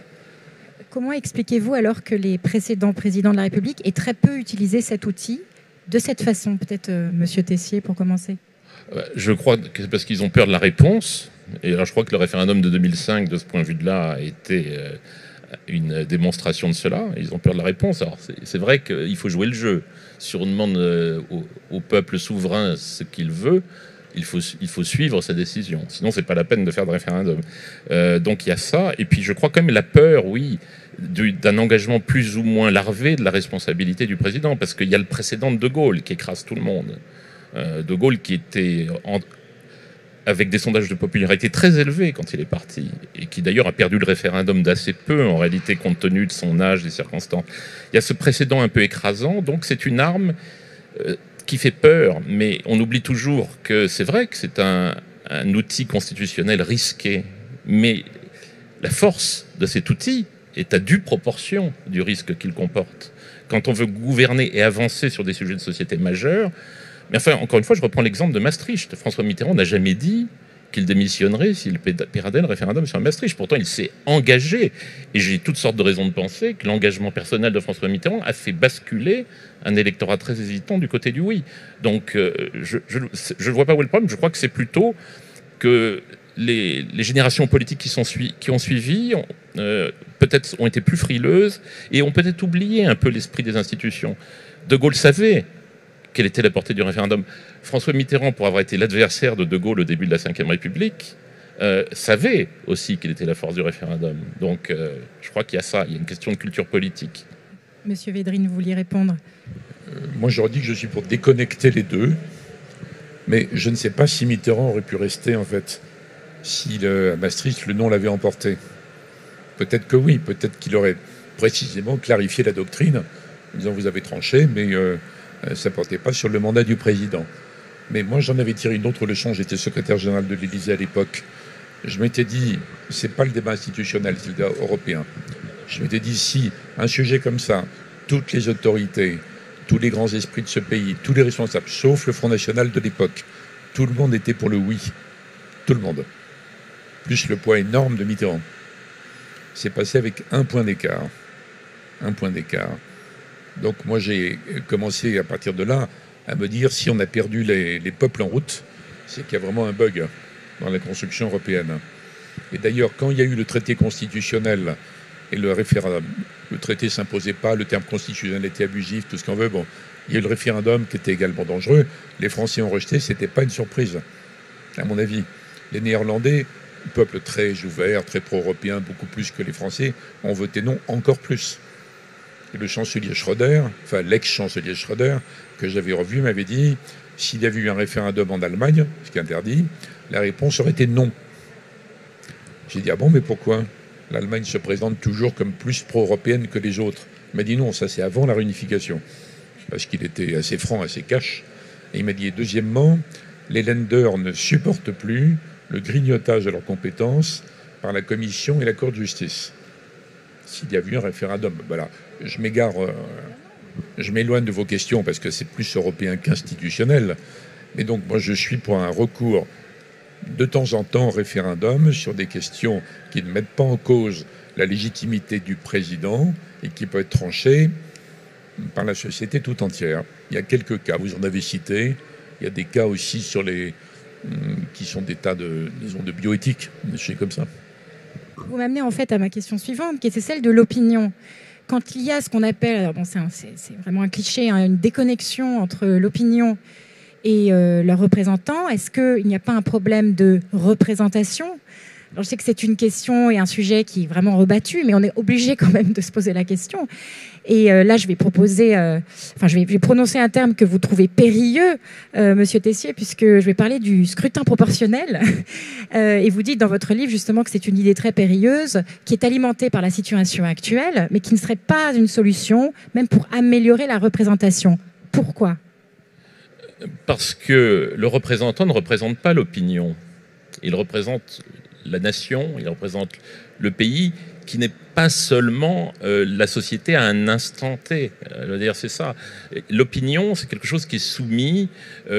Comment expliquez-vous alors que les précédents présidents de la République aient très peu utilisé cet outil de cette façon? Peut-être euh, Monsieur Tessier pour commencer. Je crois que c'est parce qu'ils ont peur de la réponse. Et alors je crois que le référendum de deux mille cinq, de ce point de vue-là, a été euh, une démonstration de cela. Ils ont peur de la réponse. Alors c'est, c'est vrai qu'il faut jouer le jeu. Si on demande euh, au, au peuple souverain ce qu'il veut, il faut, il faut suivre sa décision. Sinon, c'est pas la peine de faire de référendum. Euh, donc il y a ça. Et puis je crois quand même la peur, oui, du, d'un engagement plus ou moins larvé de la responsabilité du président. Parce qu'il y a le précédent de De Gaulle qui écrase tout le monde. Euh, De Gaulle qui était en, avec des sondages de popularité très élevés quand il est parti, et qui d'ailleurs a perdu le référendum d'assez peu, en réalité, compte tenu de son âge, des circonstances. Il y a ce précédent un peu écrasant, donc c'est une arme euh, qui fait peur, mais on oublie toujours que c'est vrai que c'est un, un outil constitutionnel risqué, mais la force de cet outil est à due proportion du risque qu'il comporte. Quand on veut gouverner et avancer sur des sujets de société majeurs, mais enfin, encore une fois, je reprends l'exemple de Maastricht. François Mitterrand n'a jamais dit qu'il démissionnerait s'il perdait le référendum sur Maastricht. Pourtant, il s'est engagé. Et j'ai toutes sortes de raisons de penser que l'engagement personnel de François Mitterrand a fait basculer un électorat très hésitant du côté du oui. Donc, euh, je ne vois pas où est le problème. Je crois que c'est plutôt que les, les générations politiques qui, sont sui- qui ont suivi ont, euh, peut-être ont été plus frileuses et ont peut-être oublié un peu l'esprit des institutions. De Gaulle savait quelle était la portée du référendum. François Mitterrand, pour avoir été l'adversaire de De Gaulle au début de la cinquième République, euh, savait aussi quelle était la force du référendum. Donc, euh, je crois qu'il y a ça, il y a une question de culture politique. Monsieur Védrine, vous vouliez répondre? euh, Moi, j'aurais dit que je suis pour déconnecter les deux, mais je ne sais pas si Mitterrand aurait pu rester, en fait, si le, à Maastricht, le non l'avait emporté. Peut-être que oui, peut-être qu'il aurait précisément clarifié la doctrine, en disant vous avez tranché, mais... Euh, ça ne portait pas sur le mandat du président. Mais moi, j'en avais tiré une autre leçon. J'étais secrétaire général de l'Élysée à l'époque. Je m'étais dit, c'est pas le débat institutionnel, c'est le débat européen. Je m'étais dit, si un sujet comme ça, toutes les autorités, tous les grands esprits de ce pays, tous les responsables, sauf le Front National de l'époque, tout le monde était pour le oui. Tout le monde. Plus le poids énorme de Mitterrand. C'est passé avec un point d'écart. Un point d'écart. Donc moi j'ai commencé à partir de là à me dire si on a perdu les, les peuples en route, c'est qu'il y a vraiment un bug dans la construction européenne. Et d'ailleurs quand il y a eu le traité constitutionnel et le référendum, le traité ne s'imposait pas, le terme constitutionnel était abusif, tout ce qu'on veut, bon, il y a eu le référendum qui était également dangereux, les Français ont rejeté, c'était pas une surprise, à mon avis. Les Néerlandais, peuple très ouvert, très pro-européen, beaucoup plus que les Français, ont voté non encore plus. Et le chancelier Schröder, enfin l'ex-chancelier Schröder, que j'avais revu, m'avait dit s'il y avait eu un référendum en Allemagne, ce qui est interdit, la réponse aurait été non. J'ai dit ah bon, mais pourquoi? L'Allemagne se présente toujours comme plus pro-européenne que les autres. Il m'a dit non, ça c'est avant la réunification, parce qu'il était assez franc, assez cash. Et il m'a dit et deuxièmement, les Länder ne supportent plus le grignotage de leurs compétences par la Commission et la Cour de justice. S'il y a eu un référendum, voilà. Je m'égare, euh, je m'éloigne de vos questions parce que c'est plus européen qu'institutionnel. Mais donc, moi, je suis pour un recours de temps en temps au référendum sur des questions qui ne mettent pas en cause la légitimité du président et qui peuvent être tranchées par la société tout entière. Il y a quelques cas, vous en avez cité. Il y a des cas aussi sur les, qui sont des tas de, disons, de bioéthique, des choses comme ça. Vous m'amenez en fait à ma question suivante, qui est celle de l'opinion. Quand il y a ce qu'on appelle, alors bon, c'est, un, c'est, c'est vraiment un cliché, hein, une déconnexion entre l'opinion et euh, leurs représentants, est-ce qu'il n'y a pas un problème de représentation ? Alors, je sais que c'est une question et un sujet qui est vraiment rebattu, mais on est obligé quand même de se poser la question. Et euh, là, je vais proposer, euh, enfin, je vais, je vais prononcer un terme que vous trouvez périlleux, euh, Monsieur Tessier, puisque je vais parler du scrutin proportionnel. euh, et vous dites dans votre livre justement que c'est une idée très périlleuse, qui est alimentée par la situation actuelle, mais qui ne serait pas une solution, même pour améliorer la représentation. Pourquoi ? Parce que le représentant ne représente pas l'opinion. Il représente la nation, il représente le pays, qui n'est pas seulement euh, la société à un instant T. Euh, dire, c'est ça. L'opinion, c'est quelque chose qui est soumis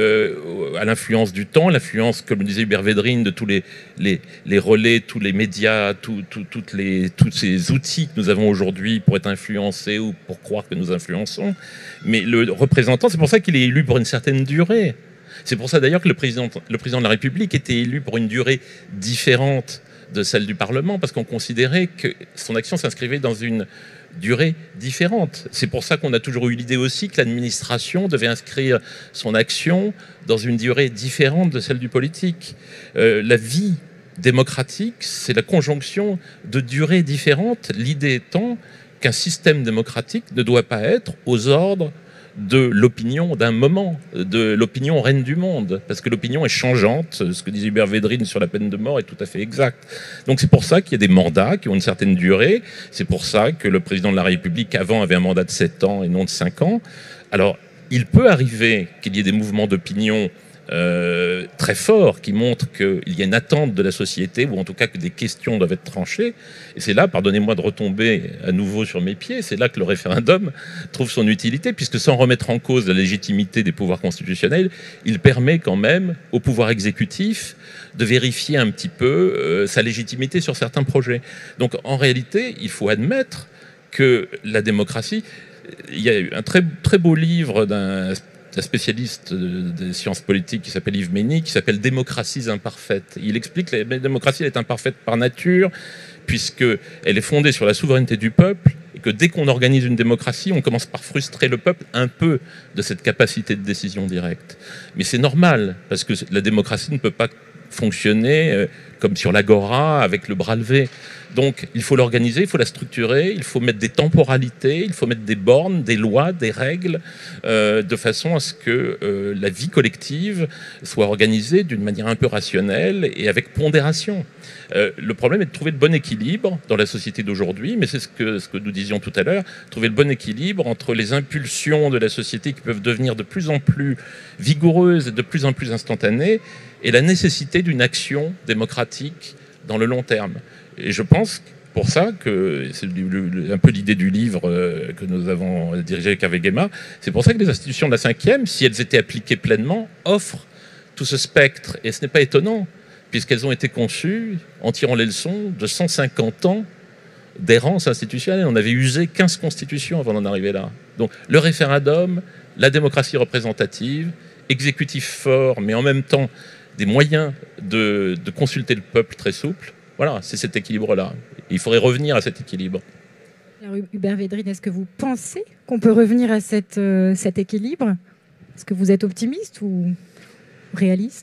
euh, à l'influence du temps, l'influence, comme le disait Hubert Védrine, de tous les, les, les relais, tous les médias, tout, tout, toutes les, tous ces outils que nous avons aujourd'hui pour être influencés ou pour croire que nous influençons. Mais le représentant, c'est pour ça qu'il est élu pour une certaine durée. C'est pour ça d'ailleurs que le président, le président de la République était élu pour une durée différente de celle du Parlement, parce qu'on considérait que son action s'inscrivait dans une durée différente. C'est pour ça qu'on a toujours eu l'idée aussi que l'administration devait inscrire son action dans une durée différente de celle du politique. Euh, la vie démocratique, c'est la conjonction de durées différentes, l'idée étant qu'un système démocratique ne doit pas être aux ordres de l'opinion d'un moment, de l'opinion reine du monde, parce que l'opinion est changeante. Ce que disait Hubert Védrine sur la peine de mort est tout à fait exact. Donc c'est pour ça qu'il y a des mandats qui ont une certaine durée, c'est pour ça que le président de la République avant avait un mandat de sept ans et non de cinq ans. Alors il peut arriver qu'il y ait des mouvements d'opinion Euh, très fort qui montre qu'il y a une attente de la société, ou en tout cas que des questions doivent être tranchées. Et c'est là, pardonnez-moi de retomber à nouveau sur mes pieds, c'est là que le référendum trouve son utilité, puisque sans remettre en cause la légitimité des pouvoirs constitutionnels, il permet quand même au pouvoir exécutif de vérifier un petit peu euh, sa légitimité sur certains projets. Donc en réalité, il faut admettre que la démocratie, il y a eu un très, très beau livre d'un un spécialiste des sciences politiques qui s'appelle Yves Mény, qui s'appelle « Démocraties imparfaites ». Il explique que la démocratie elle est imparfaite par nature, puisqu'elle est fondée sur la souveraineté du peuple, et que dès qu'on organise une démocratie, on commence par frustrer le peuple un peu de cette capacité de décision directe. Mais c'est normal, parce que la démocratie ne peut pas fonctionner euh, comme sur l'agora, avec le bras levé. Donc il faut l'organiser, il faut la structurer, il faut mettre des temporalités, il faut mettre des bornes, des lois, des règles, euh, de façon à ce que euh, la vie collective soit organisée d'une manière un peu rationnelle et avec pondération. Euh, le problème est de trouver le bon équilibre dans la société d'aujourd'hui, mais c'est ce que, ce que nous disions tout à l'heure, trouver le bon équilibre entre les impulsions de la société qui peuvent devenir de plus en plus vigoureuses et de plus en plus instantanées, et la nécessité d'une action démocratique dans le long terme. Et je pense pour ça que c'est un peu l'idée du livre que nous avons dirigé avec Hervé Guéma, c'est pour ça que les institutions de la cinquième, si elles étaient appliquées pleinement, offrent tout ce spectre. Et ce n'est pas étonnant, puisqu'elles ont été conçues en tirant les leçons de cent cinquante ans d'errance institutionnelle. On avait usé quinze constitutions avant d'en arriver là. Donc le référendum, la démocratie représentative, exécutif fort, mais en même temps des moyens de, de consulter le peuple très souple. Voilà, c'est cet équilibre-là. Il faudrait revenir à cet équilibre. Alors, Hubert Védrine, est-ce que vous pensez qu'on peut revenir à cette, euh, cet équilibre ? Est-ce que vous êtes optimiste ou réaliste ?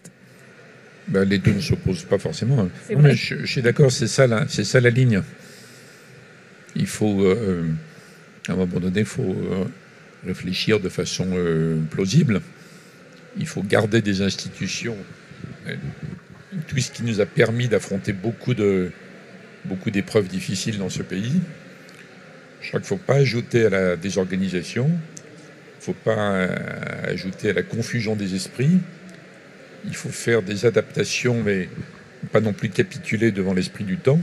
Ben, les deux ne s'opposent pas forcément. Non, mais je, je suis d'accord, c'est ça, la, c'est ça la ligne. Il faut, euh, à un moment donné, il faut euh, réfléchir de façon euh, plausible. Il faut garder des institutions, euh, tout ce qui nous a permis d'affronter beaucoup de, beaucoup d'épreuves difficiles dans ce pays. Je crois qu'il ne faut pas ajouter à la désorganisation, il ne faut pas euh, ajouter à la confusion des esprits. Il faut faire des adaptations, mais pas non plus capituler devant l'esprit du temps.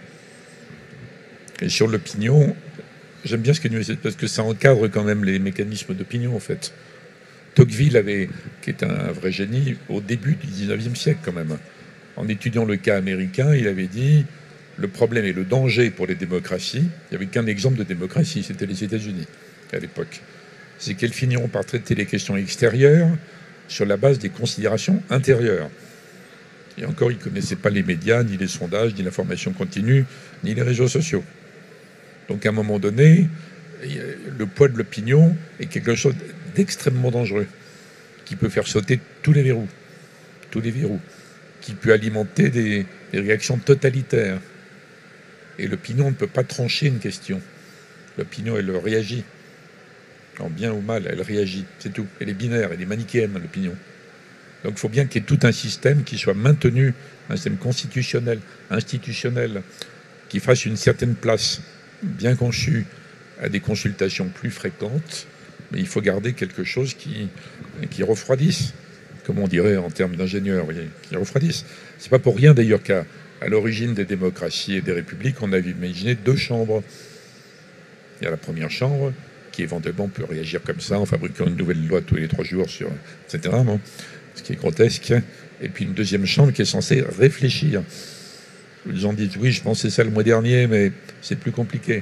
Et sur l'opinion, j'aime bien ce que nous dit, parce que ça encadre quand même les mécanismes d'opinion, en fait. Tocqueville, avait, qui est un vrai génie, au début du dix-neuvième siècle, quand même, en étudiant le cas américain, il avait dit le problème et le danger pour les démocraties. Il n'y avait qu'un exemple de démocratie, c'était les États-Unis, à l'époque. c'est qu'elles finiront par traiter les questions extérieures sur la base des considérations intérieures. Et encore, ils ne connaissaient pas les médias, ni les sondages, ni l'information continue, ni les réseaux sociaux. Donc à un moment donné, le poids de l'opinion est quelque chose d'extrêmement dangereux, qui peut faire sauter tous les verrous, tous les verrous, qui peut alimenter des, des réactions totalitaires. Et l'opinion ne peut pas trancher une question. L'opinion, elle réagit. En bien ou mal, elle réagit, c'est tout. Elle est binaire, elle est manichéenne, l'opinion. Donc il faut bien qu'il y ait tout un système qui soit maintenu, un système constitutionnel, institutionnel, qui fasse une certaine place bien conçue à des consultations plus fréquentes, mais il faut garder quelque chose qui, qui refroidisse, comme on dirait en termes d'ingénieur, qui refroidisse. C'est pas pour rien d'ailleurs qu'à à l'origine des démocraties et des républiques, on avait imaginé deux chambres. Il y a la première chambre, qui éventuellement peut réagir comme ça, en fabriquant une nouvelle loi tous les trois jours, sur, et cetera. Bon, ce qui est grotesque. Et puis une deuxième chambre qui est censée réfléchir. Les gens disent, oui, je pensais ça le mois dernier, mais c'est plus compliqué.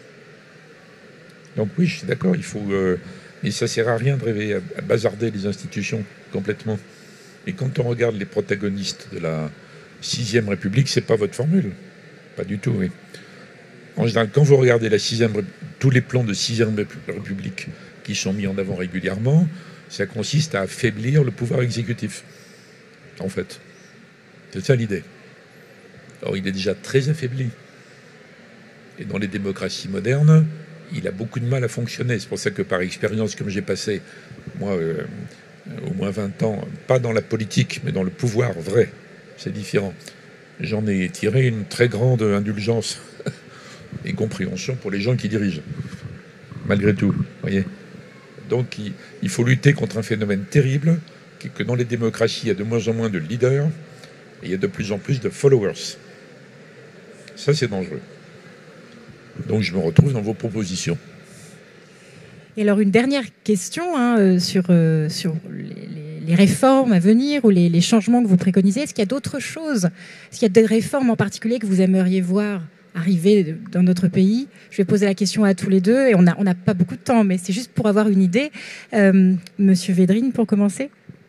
Donc oui, je suis d'accord, il faut... Euh, mais ça ne sert à rien de rêver, à, à bazarder les institutions complètement. Et quand on regarde les protagonistes de la sixième République, c'est pas votre formule. Pas du tout, oui. En général, quand vous regardez la sixième, tous les plans de sixième République qui sont mis en avant régulièrement, ça consiste à affaiblir le pouvoir exécutif, en fait. C'est ça l'idée. Or, il est déjà très affaibli. Et dans les démocraties modernes, il a beaucoup de mal à fonctionner. C'est pour ça que par expérience, comme j'ai passé, moi, euh, au moins vingt ans, pas dans la politique, mais dans le pouvoir vrai, c'est différent. J'en ai tiré une très grande indulgence et compréhension pour les gens qui dirigent, malgré tout. Voyez. Donc il, il faut lutter contre un phénomène terrible, qui est que dans les démocraties, il y a de moins en moins de leaders, et il y a de plus en plus de followers. Ça, c'est dangereux. Donc je me retrouve dans vos propositions. Et alors une dernière question hein, sur, euh, sur les, les, les réformes à venir ou les, les changements que vous préconisez. Est-ce qu'il y a d'autres choses? Est-ce qu'il y a des réformes en particulier que vous aimeriez voir arriver dans notre pays? Je vais poser la question à tous les deux et on n'a on n'a pas beaucoup de temps, mais c'est juste pour avoir une idée. Euh, Monsieur Védrine, pour commencer.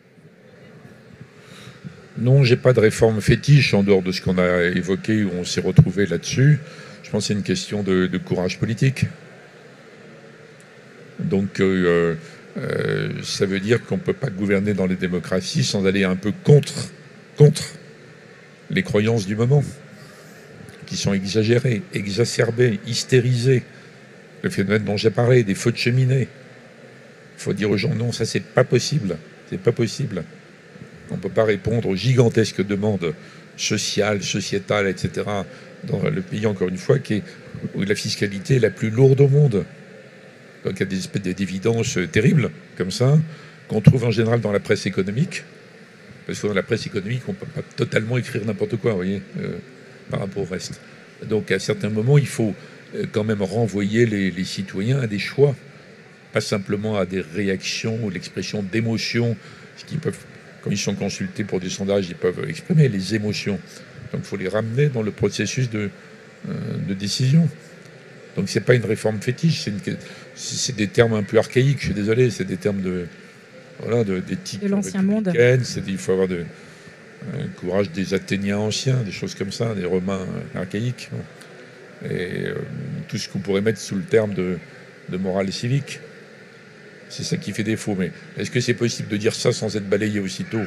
Non, j'ai pas de réforme fétiche en dehors de ce qu'on a évoqué où on s'est retrouvé là-dessus. Je pense que c'est une question de, de courage politique. Donc, euh, euh, ça veut dire qu'on ne peut pas gouverner dans les démocraties sans aller un peu contre, contre les croyances du moment, qui sont exagérées, exacerbées, hystérisées. Le phénomène dont j'ai parlé, des feux de cheminée. Il faut dire aux gens, non, ça, c'est pas possible. C'est pas possible. On ne peut pas répondre aux gigantesques demandes sociales, sociétales, et cetera, dans le pays, encore une fois, qui est, où la fiscalité est la plus lourde au monde. Donc il y a des espèces d'évidences terribles, comme ça, qu'on trouve en général dans la presse économique. Parce que dans la presse économique, on ne peut pas totalement écrire n'importe quoi, vous voyez, euh, par rapport au reste. Donc à certains moments, il faut euh, quand même renvoyer les, les citoyens à des choix, pas simplement à des réactions ou l'expression d'émotions, ce qu'ils peuvent, quand ils sont consultés pour des sondages, ils peuvent exprimer les émotions. Donc il faut les ramener dans le processus de, euh, de décision. Donc c'est pas une réforme fétiche, c'est, une, c'est des termes un peu archaïques, je suis désolé, c'est des termes de voilà, de, d'éthique de l'ancien monde. C'est, il faut avoir de, un courage des Athéniens anciens, des choses comme ça, des Romains archaïques, et euh, tout ce qu'on pourrait mettre sous le terme de, de morale civique. C'est ça qui fait défaut. Mais est-ce que c'est possible de dire ça sans être balayé aussitôt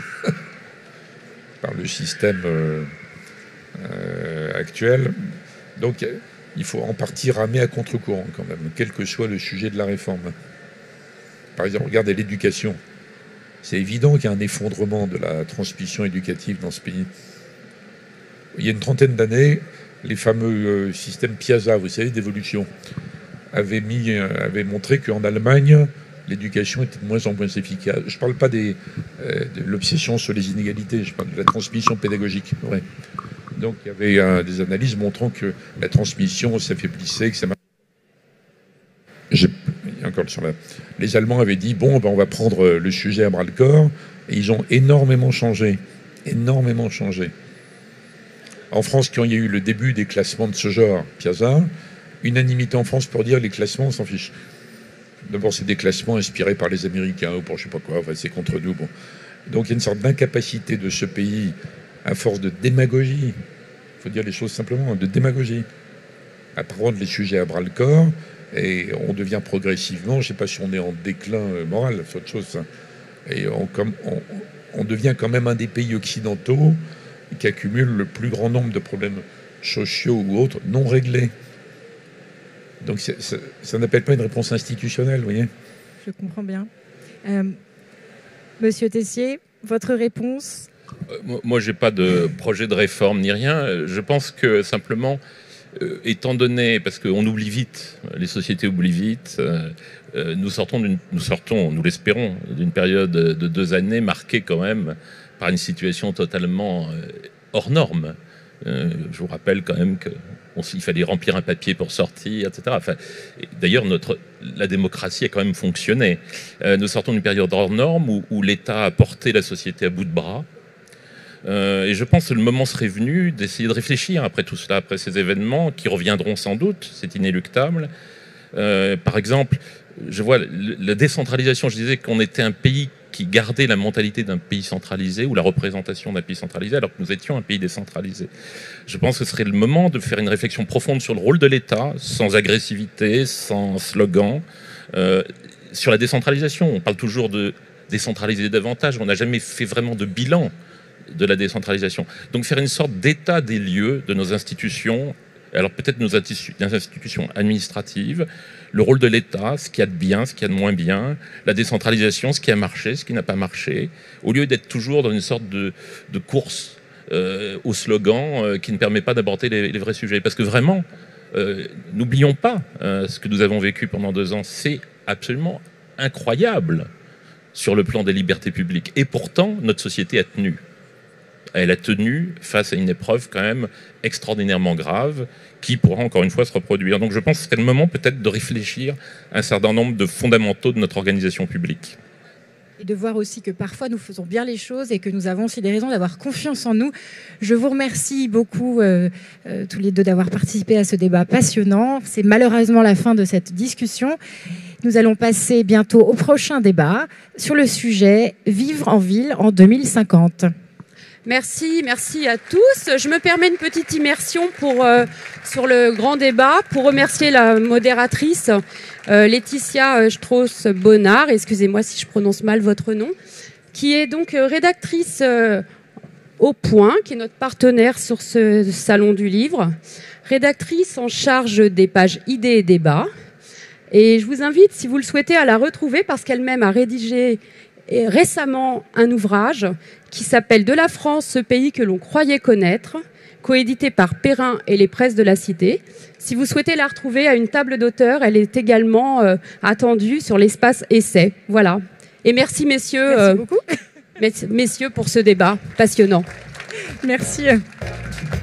par le système euh, euh, actuel? Donc il faut en partie ramer à contre-courant quand même, quel que soit le sujet de la réforme. Par exemple, regardez l'éducation. C'est évident qu'il y a un effondrement de la transmission éducative dans ce pays. Il y a une trentaine d'années, les fameux systèmes Piazza, vous savez, d'évolution, avaient, mis, avaient montré qu'en Allemagne, l'éducation était de moins en moins efficace. Je ne parle pas des, euh, de l'obsession sur les inégalités, je parle de la transmission pédagogique. Ouais. Donc il y avait euh, des analyses montrant que la transmission s'affaiblissait, que ça marchait. J'ai, encore sur la... Les Allemands avaient dit, bon, ben, on va prendre le sujet à bras-le-corps, et ils ont énormément changé, énormément changé. En France, quand il y a eu le début des classements de ce genre, Piazza, unanimité en France pour dire les classements, on s'en fiche. D'abord, c'est des classements inspirés par les Américains ou pour je sais pas quoi. Enfin, c'est contre nous. Bon. Donc, il y a une sorte d'incapacité de ce pays, à force de démagogie, il faut dire les choses simplement, de démagogie, à prendre les sujets à bras-le-corps, et on devient progressivement, je ne sais pas si on est en déclin moral, c'est autre chose, ça. Et on, comme, on, on devient quand même un des pays occidentaux qui accumule le plus grand nombre de problèmes sociaux ou autres non réglés. Donc ça, ça n'appelle pas une réponse institutionnelle, vous voyez. Je comprends bien. Euh, Monsieur Tessier, votre réponse? euh, Moi, je n'ai pas de projet de réforme ni rien. Je pense que simplement, euh, étant donné, parce qu'on oublie vite, les sociétés oublient vite, euh, euh, nous sortons, nous sortons, nous l'espérons, d'une période de deux années marquée quand même par une situation totalement euh, hors norme. Euh, je vous rappelle quand même qu'il fallait remplir un papier pour sortir, et cetera. Enfin, d'ailleurs, notre, la démocratie a quand même fonctionné. Euh, nous sortons d'une période hors norme où, où l'État a porté la société à bout de bras. Euh, et je pense que le moment serait venu d'essayer de réfléchir après tout cela, après ces événements qui reviendront sans doute, c'est inéluctable. Euh, par exemple, je vois la décentralisation, je disais qu'on était un pays qui gardait la mentalité d'un pays centralisé ou la représentation d'un pays centralisé alors que nous étions un pays décentralisé. Je pense que ce serait le moment de faire une réflexion profonde sur le rôle de l'État, sans agressivité, sans slogan, euh, sur la décentralisation. On parle toujours de décentraliser davantage, on n'a jamais fait vraiment de bilan de la décentralisation. Donc faire une sorte d'état des lieux de nos institutions, alors peut-être nos institutions administratives, le rôle de l'État, ce qu'il y a de bien, ce qu'il y a de moins bien, la décentralisation, ce qui a marché, ce qui n'a pas marché, au lieu d'être toujours dans une sorte de, de course euh, au slogan euh, qui ne permet pas d'aborder les, les vrais sujets. Parce que vraiment, euh, n'oublions pas euh, ce que nous avons vécu pendant deux ans, c'est absolument incroyable sur le plan des libertés publiques. Et pourtant, notre société a tenu. Elle a tenu face à une épreuve quand même extraordinairement grave qui pourra encore une fois se reproduire. Donc je pense que c'est le moment peut-être de réfléchir à un certain nombre de fondamentaux de notre organisation publique. Et de voir aussi que parfois nous faisons bien les choses et que nous avons aussi des raisons d'avoir confiance en nous. Je vous remercie beaucoup euh, euh, tous les deux d'avoir participé à ce débat passionnant. C'est malheureusement la fin de cette discussion. Nous allons passer bientôt au prochain débat sur le sujet « Vivre en ville en deux mille cinquante ». Merci, merci à tous. Je me permets une petite immersion pour, euh, sur le grand débat pour remercier la modératrice euh, Laetitia Strauss-Bonnard, excusez-moi si je prononce mal votre nom, qui est donc euh, rédactrice euh, au Point, qui est notre partenaire sur ce salon du livre, rédactrice en charge des pages idées et débats. Et je vous invite, si vous le souhaitez, à la retrouver parce qu'elle-même a rédigé et récemment un ouvrage qui s'appelle « De la France, ce pays que l'on croyait connaître », coédité par Perrin et les presses de la Cité. Si vous souhaitez la retrouver à une table d'auteur, elle est également euh, attendue sur l'espace essai. Voilà. Et merci messieurs, merci beaucoup. Euh, messieurs pour ce débat passionnant. Merci.